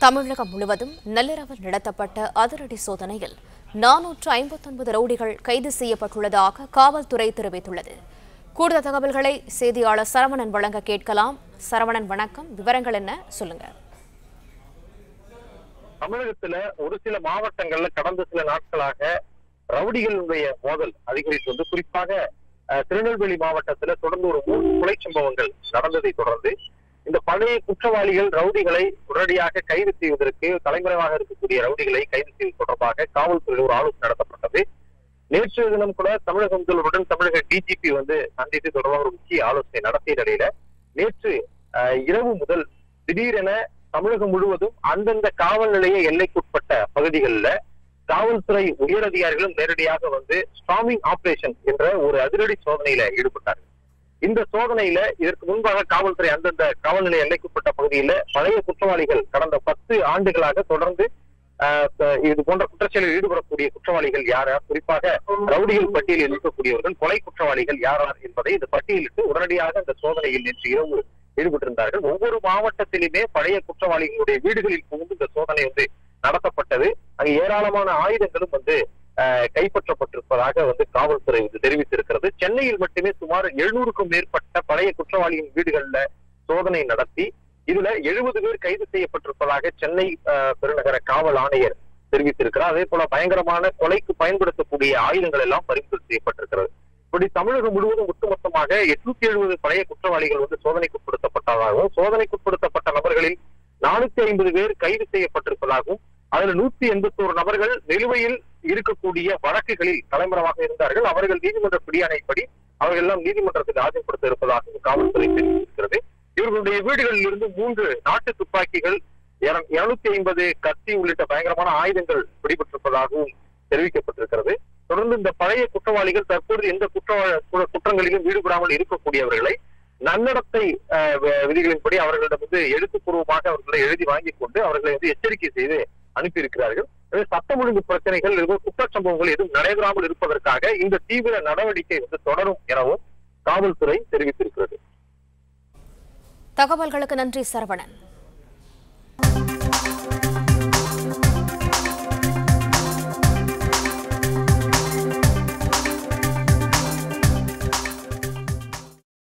தமிழகம் முழுவதும் நள்ளிரவில் நடத்தப்பட்ட அதிரடி சோதனையில் 459 ரவுடிகள் கைது செய்யப்பட்டுள்ளதாக காவல்துறை தெரிவித்துள்ளது. கூடுதல் தகவல்களை செய்தியாளர் சரவணன் வழங்க கேட்கலாம். சரவணன், வணக்கம். விவரங்கள் என்ன, சொல்லுங்க. தமிழகத்துல ஒரு சில மாவட்டங்கள்ல கடந்த சில நாட்களாக ரவுடிகளுடைய மோதல் அதிகரித்து குறிப்பாக திருநெல்வேலி மாவட்டத்துல தொடர்ந்து ஒரு 3 கொலை சம்பவங்கள் நடந்ததை தொடர்ந்து இந்த பழைய குற்றவாளிகள் ரவுடிகளை உடனடியாக கைது செய்வதற்கு தலைமறைவாக இருக்கக்கூடிய ரவுடிகளை கைது செய்வது தொடர்பாக காவல்துறையில் ஒரு ஆலோசனை நடத்தப்பட்டது. நேற்று தினம் கூட தமிழக முதல்வருடன் தமிழக டிஜிபி சந்தித்து தொடர்பாக ஒரு முக்கிய ஆலோசனை நடத்திய நிலையில நேற்று இரவு முதல் திடீரென தமிழகம் முழுவதும் அந்தந்த காவல் நிலைய எல்லைக்குட்பட்ட பகுதிகளில் காவல்துறை உயரதிகாரிகளும் நேரடியாக ஸ்டாமிங் ஆபரேஷன் என்ற ஒரு அதிரடி சோதனையில ஈடுபட்டார்கள். இந்த சோதனையில இதற்கு முன்பாக காவல்துறை அந்தந்த காவல் நிலைய எல்லைக்குட்பட்ட பகுதியில பழைய குற்றவாளிகள் கடந்த 10 ஆண்டுகளாக தொடர்ந்து இது போன்ற குற்றச்செயலில் ஈடுபடக்கூடிய குற்றவாளிகள் யார், குறிப்பாக ரவுடிகள் பட்டியலில் இருக்கக்கூடியவர்கள், கொலை குற்றவாளிகள் யார் என்பதை இந்த பட்டியலிட்டு உடனடியாக இந்த சோதனையில் நேற்று இரவு ஈடுபட்டிருந்தார்கள். ஒவ்வொரு மாவட்டத்திலுமே பழைய குற்றவாளிகளுடைய வீடுகளில் புகுந்து இந்த சோதனை நடத்தப்பட்டது. அங்கு ஏராளமான ஆயுதங்களும் கைப்பற்றப்பட்டிருப்பதாக காவல்துறை தெரிவித்திருக்கிறது. சென்னையில் மட்டுமே சுமார் 700க்கும் மேற்பட்ட பழைய குற்றவாளியின் வீடுகள்ல சோதனை நடத்தி இதுல 70 பேர் கைது செய்யப்பட்டிருப்பதாக சென்னை பெருநகர காவல் ஆணையர் தெரிவித்திருக்கிறார். அதே போல பயங்கரமான கொலைக்கு பயன்படுத்தக்கூடிய ஆயுதங்கள் எல்லாம் பறிமுதல் செய்யப்பட்டிருக்கிறது. இப்படி தமிழகம் முழுவதும் ஒட்டுமொத்தமாக 870 பழைய குற்றவாளிகள் சோதனைக்குட்படுத்தப்பட்டதாகவும், சோதனைக்குட்படுத்தப்பட்ட நபர்களில் 450 பேர் கைது செய்யப்பட்டிருப்பதாகவும், அதுல 181 நபர்கள் நிலுவையில் இருக்கக்கூடிய வழக்குகளில் தலைமறைவாக இருந்தார்கள். அவர்கள் நீதிமன்ற பிடியாணைப்படி அவர்கள் எல்லாம் நீதிமன்றத்தில் ஆஜர்படுத்த இருப்பதாக காவல்துறை தெரிவித்திருக்கிறது. இவர்களுடைய வீடுகளில் இருந்து 3 நாட்டு துப்பாக்கிகள், 250 கத்தி உள்ளிட்ட பயங்கரமான ஆயுதங்கள் பிடிபட்டிருப்பதாகவும் தெரிவிக்கப்பட்டிருக்கிறது. தொடர்ந்து இந்த பழைய குற்றவாளிகள் தற்போது எந்த குற்றங்களிலும் ஈடுபடாமல் இருக்கக்கூடியவர்களை நன்னடத்தை விதிகளின்படி அவர்களிடம் எழுத்துப்பூர்வமாக அவர்களை எழுதி வாங்கிக் கொண்டு அவர்களை எச்சரிக்கை செய்து அனுப்பியிருக்கிறார்கள். சட்டம் ஒழுங்கு பிரச்சனைகள் குற்றச்சம்பவங்கள் எதுவும் நடைபெறாமல் இருப்பதற்காக இந்த தீவிர நடவடிக்கை தொடரும் எனவும் காவல்துறை தெரிவித்திருக்கிறது. தகவல்களுக்கு நன்றி சரவணன்.